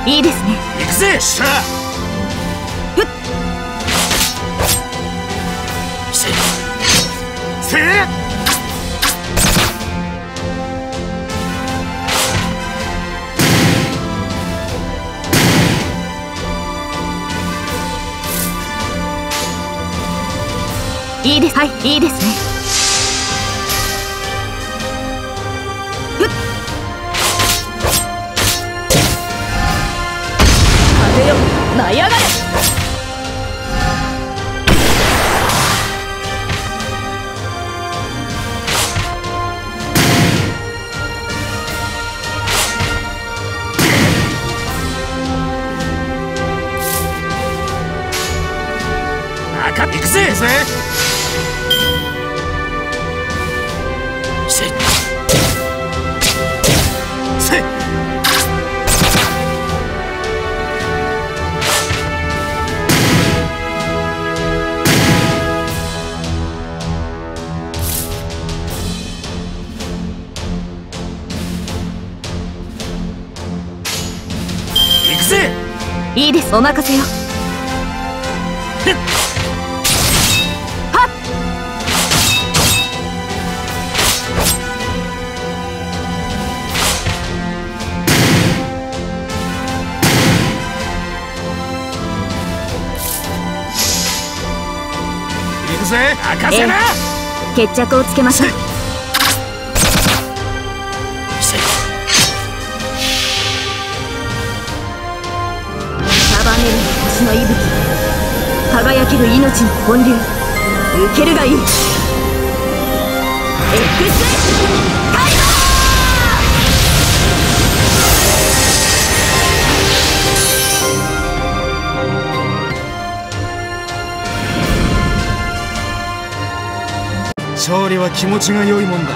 いいですね。 行くぜ。しゃあ。 ふっ。 せいいです。はい、いいですね。ふっ。風よ、舞い上がれ。 行くぜ。行くぜ。 いいです。お任せよ。 行くぜ。任せな。 決着をつけましょう。束ねる星の息吹、輝ける命の本流、受けるがいい。エクスタイマー。勝利は気持ちが良いもんだ。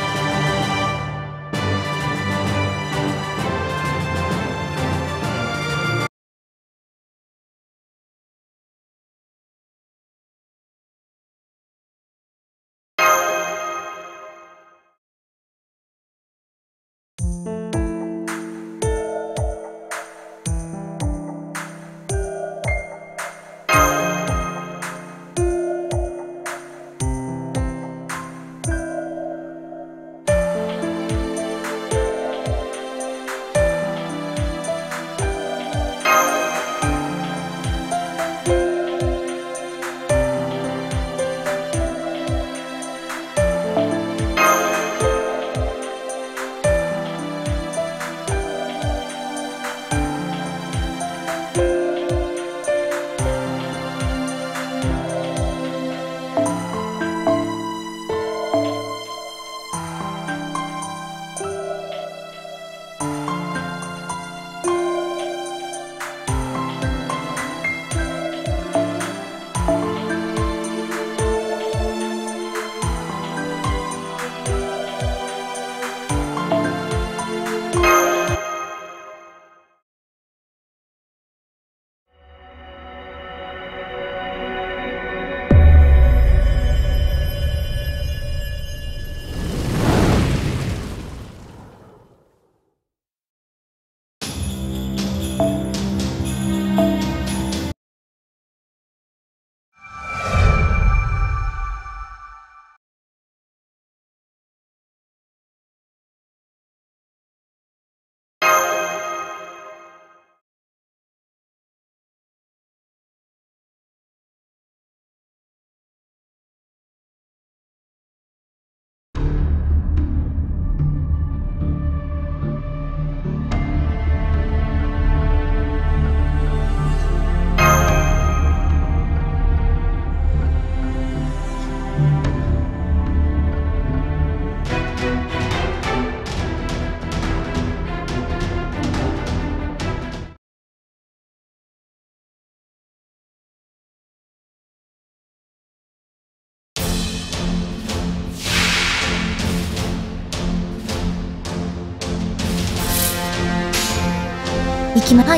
行きまはい。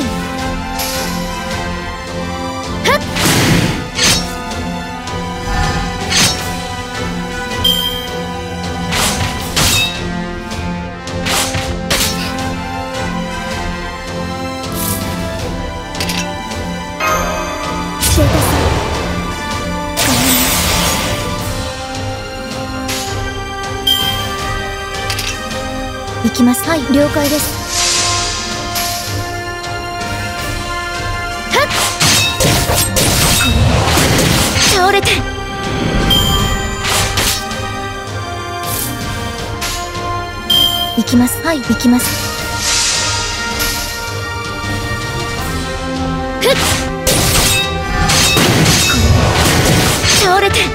きます。はい、了解です。はっ、倒れて。行きます。はい、行きます。ふっ、これ倒れて。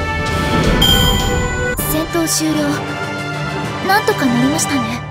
戦闘終了。なんとかなりましたね。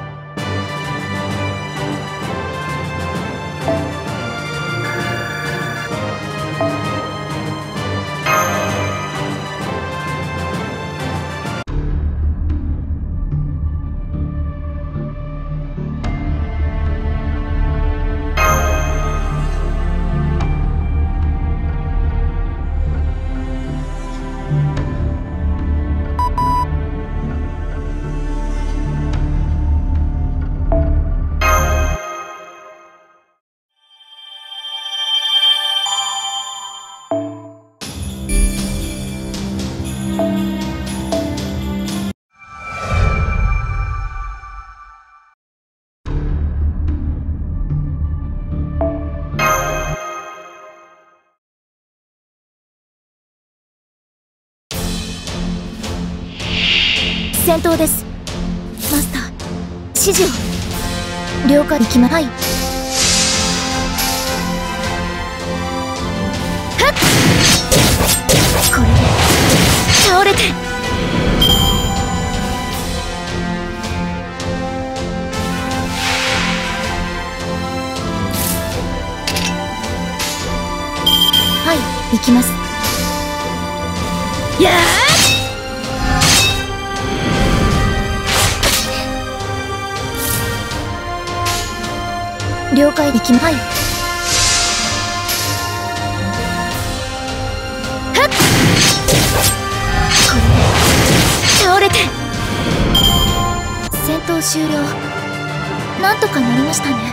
戦闘です。マスター、指示を。了解。行きま。はい。はっ、これで倒れて。はい、行きます。やー、了解。行きま。はい。はっ、これで倒れて。戦闘終了。なんとかなりましたね。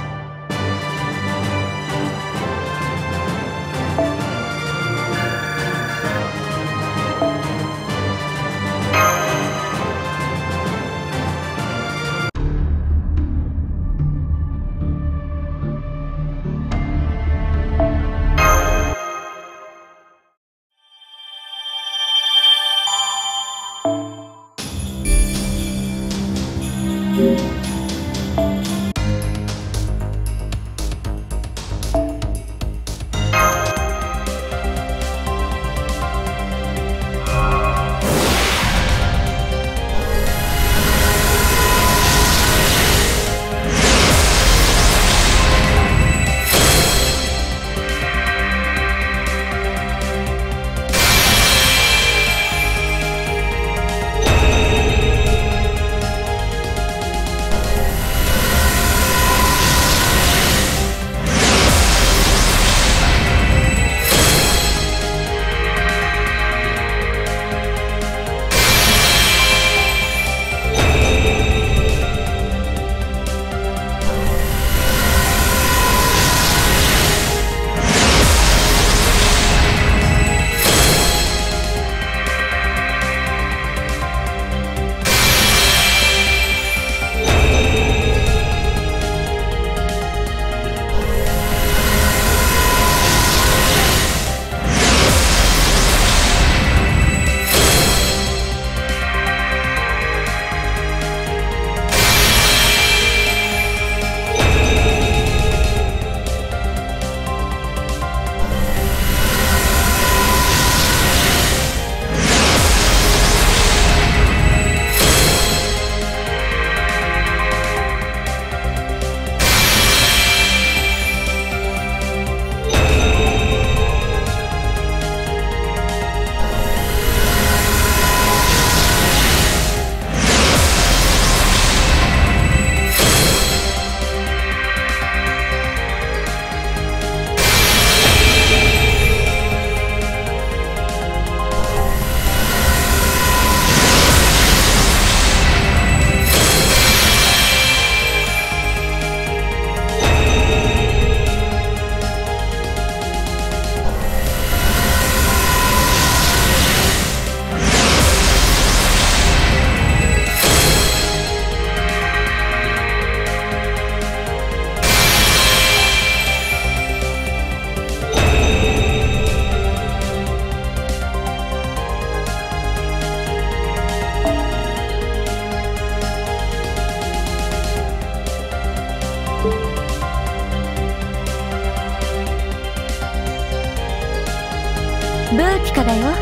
ブーティカだよ。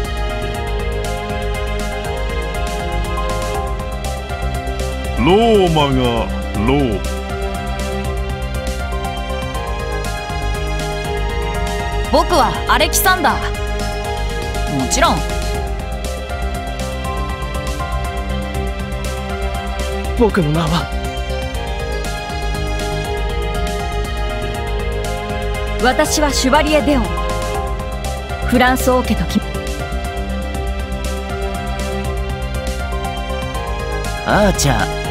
ローマがロー。 僕はアレキサンダー。もちろん。 僕の名は。 私はシュバリエ・デオン。フランス王家とアーチャー。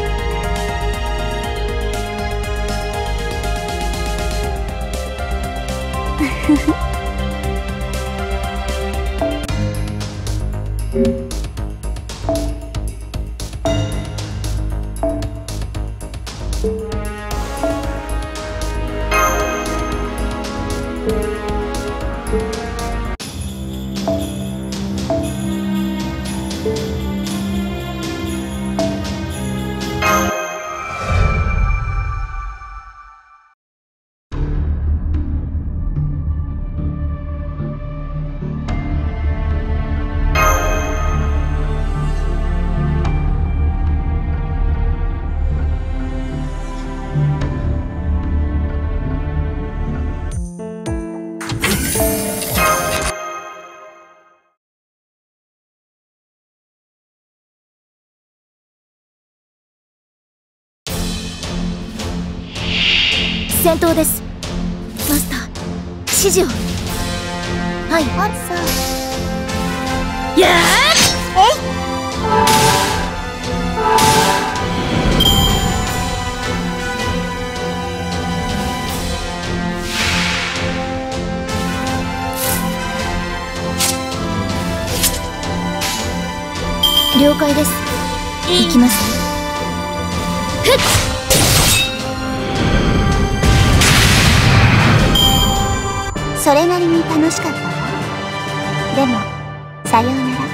戦闘です。マスター、指示を。はい。あっさ。やー。了解です。行きます。ふっ。 それなりに楽しかったわ。でもさようなら。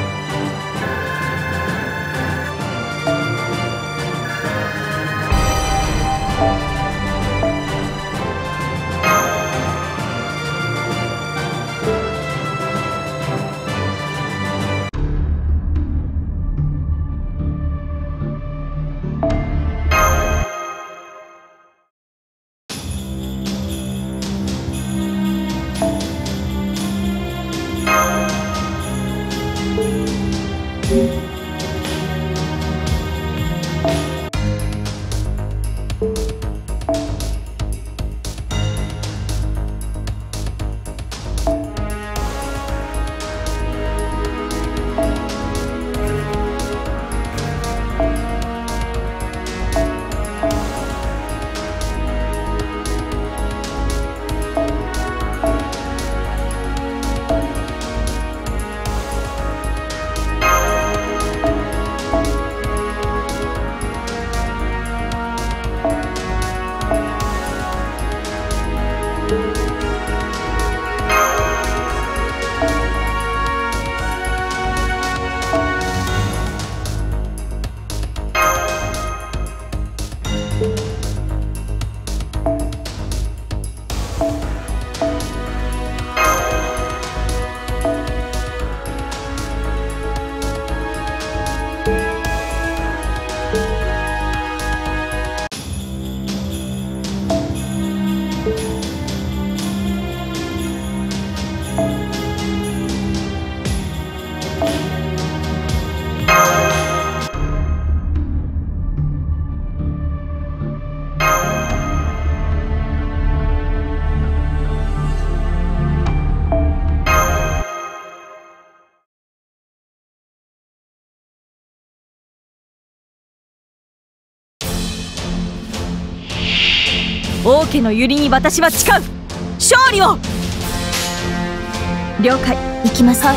王家の百合に私は誓う。勝利を。了解。行きます。はい。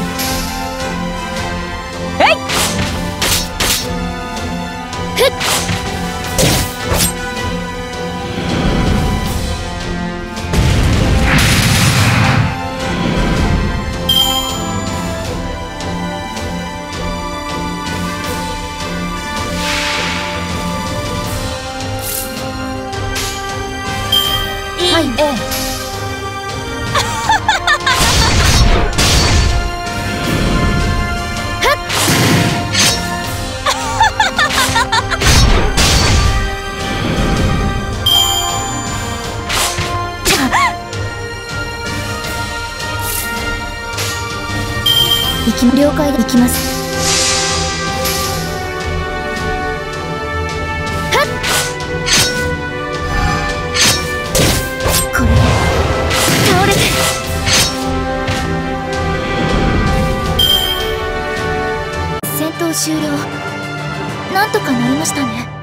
えい。ふっ。 はい、ええ。 了解で行きます。はっ、これで倒れて、戦闘終了。なんとかなりましたね。